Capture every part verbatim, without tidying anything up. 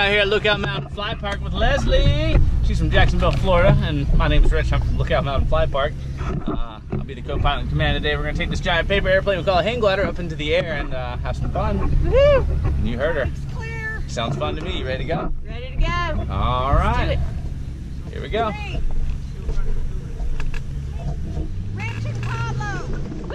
out here at Lookout Mountain Fly Park with Leslie. She's from Jacksonville, Florida, and my name is Rich. I'm from Lookout Mountain Fly Park. Uh, I'll be the co-pilot in command today. We're going to take this giant paper airplane we call a hang glider up into the air and uh, have some fun. Woohoo! And you heard her. It's clear. Sounds fun to me. You ready to go? Ready to go. All right. Let's do it. Here we go. Three. Rich and Pablo. Woo!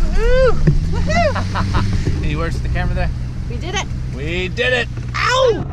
Any words to the camera there? We did it. We did it! Ow!